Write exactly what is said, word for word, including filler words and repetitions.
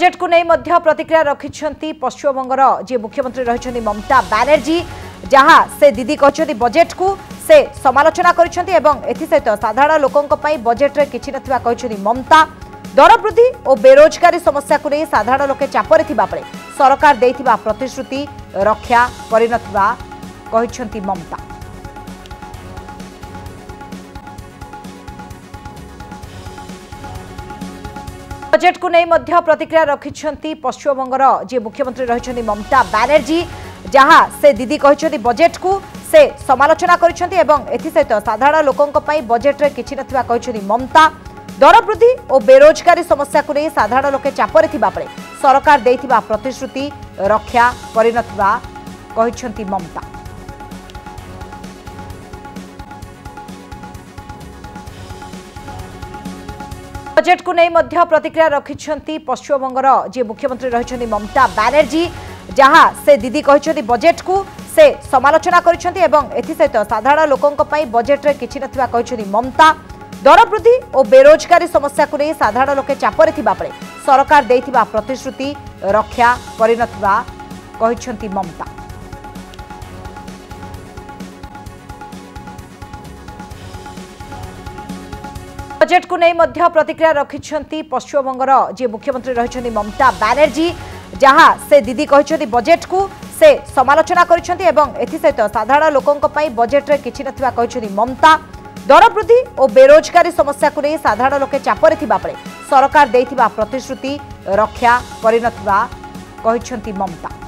Budget को नहीं मध्य प्रतिक्रिया रखिछंती पश्चिमबंगर जे मुख्यमंत्री रहिछंती ममता बनर्जी जहां से दीदी कहछंती बजेट को से समालोचना करिछंती एवं एथि सहित साधारण लोकंक पई बजेट रे किछि नथिबा कहछंती ममता। दर वृद्धि और बेरोजगारी समस्या को नहीं साधारण लोके चापरे थिबा बेले सरकार देइथिबा प्रतिश्रुति रक्षा करिनथिबा कहछंती ममता। बजेट को नहीं मध्य प्रतिक्रिया रखिछंती पश्चिमबंगर जे मुख्यमंत्री रहिछंती ममता बनर्जी जहां से दीदी कहछंती बजेट को से समालोचना करिछंती एवं एथि सहित साधारण लोकंक पई बजेट रे किछि नथिबा कहछंती ममता। दर वृद्धि और बेरोजगारी समस्या को नहीं साधारण लोके चापरे थिबा बेले सरकार देइथिबा प्रतिश्रुति रक्षा करिनथिबा कहछंती ममता। बजेट को नहीं मध्य प्रतिक्रिया रखिछंती पश्चिमबंगर जे मुख्यमंत्री रहिछंती ममता बनर्जी जहां से दीदी कहछंती बजेट को से समालोचना करिछंती एवं एथि सहित साधारण लोकंक पई बजेट रे किछि नथिबा कहछंती ममता। दर वृद्धि और बेरोजगारी समस्या को नहीं साधारण लोके चापरे थिबा बेले सरकार देइथिबा प्रतिश्रुति रक्षा करिनथिबा कहछंती ममता। बजेट को नहीं मध्य प्रतिक्रिया रखिछंती पश्चिमबंगर जे मुख्यमंत्री रहिछंती ममता बनर्जी जहां से दीदी कहछंती बजेट को से समालोचना करिछंती एवं एथि सहित साधारण लोकंक पई बजेट रे किछि नथिबा कहछंती ममता। दर वृद्धि और बेरोजगारी समस्या को नहीं साधारण लोके चापरे थिबा बेले सरकार देइथिबा प्रतिश्रुति रक्षा करिनथिबा कहछंती ममता।